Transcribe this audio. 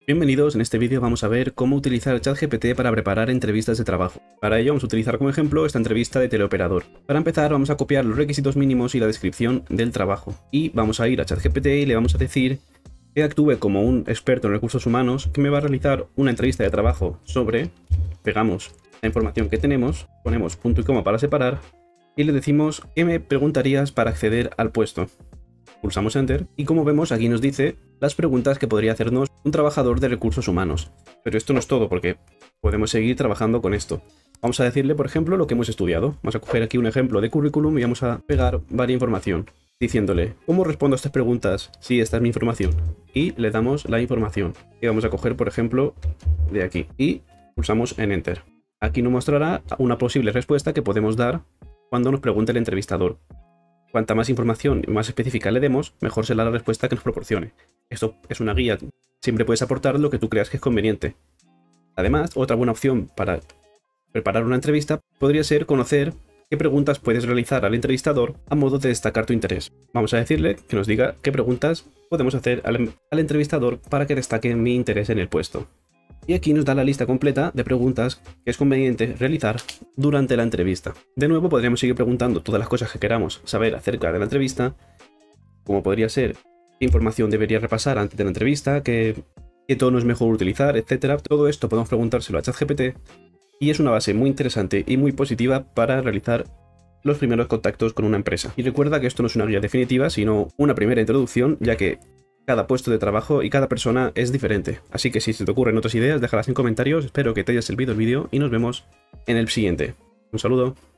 Bienvenidos, en este vídeo vamos a ver cómo utilizar ChatGPT para preparar entrevistas de trabajo. Para ello vamos a utilizar como ejemplo esta entrevista de teleoperador. Para empezar vamos a copiar los requisitos mínimos y la descripción del trabajo. Y vamos a ir a ChatGPT y le vamos a decir que actúe como un experto en recursos humanos que me va a realizar una entrevista de trabajo sobre, pegamos la información que tenemos, ponemos punto y coma para separar y le decimos ¿qué me preguntarías para acceder al puesto? Pulsamos Enter y como vemos aquí nos dice las preguntas que podría hacernos un trabajador de recursos humanos. Pero esto no es todo porque podemos seguir trabajando con esto. Vamos a decirle, por ejemplo, lo que hemos estudiado. Vamos a coger aquí un ejemplo de currículum y vamos a pegar varias información, diciéndole ¿cómo respondo a estas preguntas si esta es mi información? Y le damos la información. Y vamos a coger, por ejemplo, de aquí. Y pulsamos en Enter. Aquí nos mostrará una posible respuesta que podemos dar cuando nos pregunte el entrevistador. Cuanta más información y más específica le demos, mejor será la respuesta que nos proporcione. Esto es una guía, siempre puedes aportar lo que tú creas que es conveniente. Además, otra buena opción para preparar una entrevista podría ser conocer qué preguntas puedes realizar al entrevistador a modo de destacar tu interés. Vamos a decirle que nos diga qué preguntas podemos hacer al entrevistador para que destaque mi interés en el puesto. Y aquí nos da la lista completa de preguntas que es conveniente realizar durante la entrevista. De nuevo podríamos seguir preguntando todas las cosas que queramos saber acerca de la entrevista, como podría ser qué información debería repasar antes de la entrevista, qué tono es mejor utilizar, etc. Todo esto podemos preguntárselo a ChatGPT y es una base muy interesante y muy positiva para realizar los primeros contactos con una empresa. Y recuerda que esto no es una guía definitiva, sino una primera introducción, ya que cada puesto de trabajo y cada persona es diferente. Así que si se te ocurren otras ideas, déjalas en comentarios. Espero que te haya servido el vídeo y nos vemos en el siguiente. Un saludo.